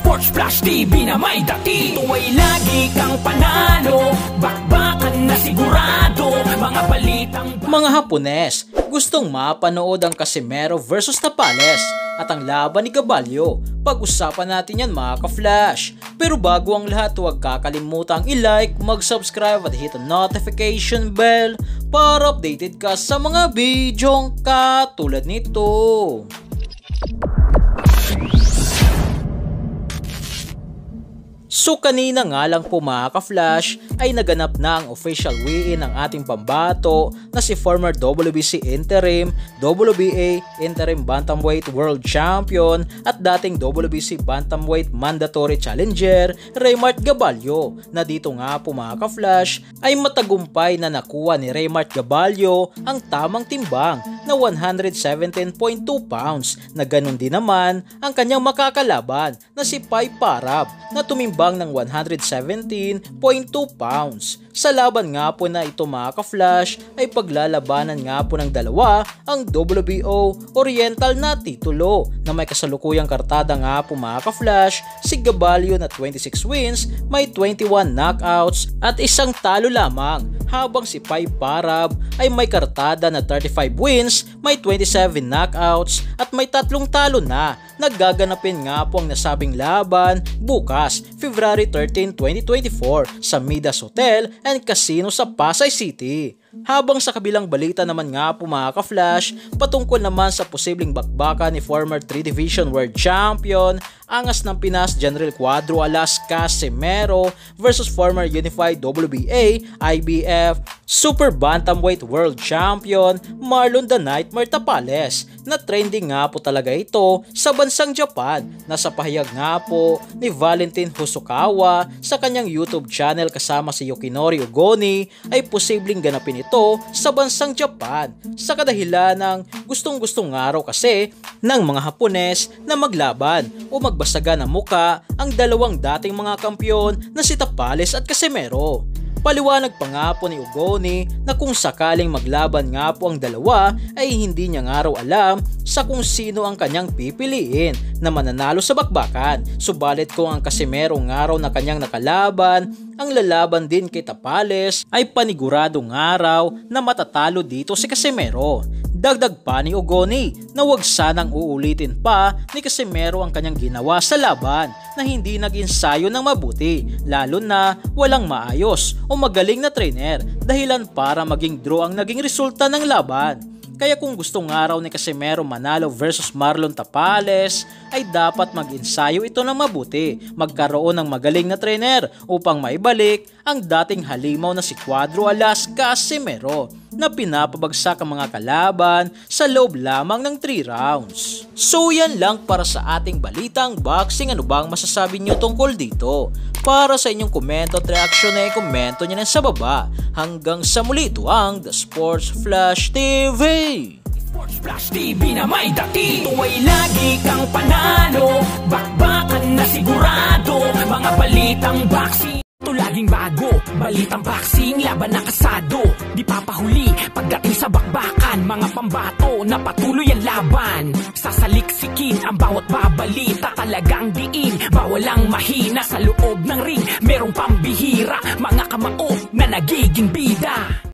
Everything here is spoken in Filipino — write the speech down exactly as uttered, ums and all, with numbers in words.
Sports Flash T V na may dati. Ito ay lagi kang panalo, bakbakan na sigurado, mga balitang... Mga Hapones, gustong mapanood ang Casimero versus Tapales at ang laban ni Gabalio. Pag-usapan natin yan mga ka-flash. Pero bago ang lahat, huwag kakalimutang i-like, mag-subscribe at hit ang notification bell para updated ka sa mga bidyong katulad nito. So kanina nga lang po mga ka-flash ay naganap na ang official weigh-in ng ating pambato na si former W B C Interim, W B A Interim Bantamweight World Champion at dating W B C Bantamweight Mandatory Challenger Raymart Gabalio, na dito nga po mga ka-flash ay matagumpay na nakuha ni Raymart Gabalio ang tamang timbang na one hundred seventeen point two pounds, na ganun din naman ang kanyang makakalaban na si Pai Parab na tumimbang ng one hundred seventeen point two pounds. Sa laban nga po na ito mga ka-flash ay paglalabanan nga po ng dalawa ang W B O Oriental na titulo, na may kasalukuyang kartada nga po mga ka-flash si Gabalio na twenty-six wins, may twenty-one knockouts at isang talo lamang, habang si Pai Parab ay may kartada na thirty-five wins, may twenty-seven knockouts at may tatlong talo na. Nagaganapin nga po ang nasabing laban bukas, February thirteenth, twenty twenty-four sa Midas Hotel and Casino sa Pasay City. Habang sa kabilang balita naman nga po mga ka-flash, patungkol naman sa posibleng bakbakan ni former three division World Champion Angas ng Pinas General Cuadro Alas Casimero versus former Unified W B A I B F Super Bantamweight World Champion Marlon the Nightmare Tapales, na trending nga po talaga ito sa bansang Japan, na sa pahayag nga po ni Valentin Hosokawa sa kanyang YouTube channel kasama si Yukinori Ugoni ay posibleng ganapin ito sa bansang Japan sa kadahilan ng gustong-gustong araw kasi ng mga Hapones na maglaban o magbasagan ng muka ang dalawang dating mga kampiyon na si Tapales at Casimero. Paliwanag pa nga po ni Ugoni na kung sakaling maglaban nga po ang dalawa ay hindi niya nga raw alam sa kung sino ang kanyang pipiliin na mananalo sa bakbakan. Subalit kung ang Casimero nga raw na kanyang nakalaban ang lalaban din kay Tapales ay panigurado nga raw na matatalo dito si Casimero. Dagdag pa ni Ugoni na wag sanang uulitin pa ni Casimero ang kanyang ginawa sa laban na hindi nag-ensayo ng mabuti, lalo na walang maayos o magaling na trainer, dahilan para maging draw ang naging resulta ng laban. Kaya kung gustong araw ni Casimero manalo versus Marlon Tapales ay dapat mag-ensayo ito ng mabuti, magkaroon ng magaling na trainer upang maibalik ang dating halimaw na si Cuadro Alas Casimero na pinapabagsak ang mga kalaban sa loob lamang ng three rounds. So yan lang para sa ating balitang boxing. Ano bang masasabi niyo tungkol dito? Para sa inyong komento at reaksyon ay komento niyo na sa baba. Hanggang sa muli, ito ang The Sports Flash T V. Sports Flash T V na may dati. Ito ay lagi kang panalo, bakbakan na sigurado, mga balitang boxing. Ito laging bago, balitang boxing, laban na kasado, di papahuli pagdating sa bakbakan, mga pambato na patuloy ang laban. Sasaliksikin ang bawat babalita, talagang diin, bawal ang mahina sa loob ng ring. Merong pambihira, mga kamao na nagiging bida.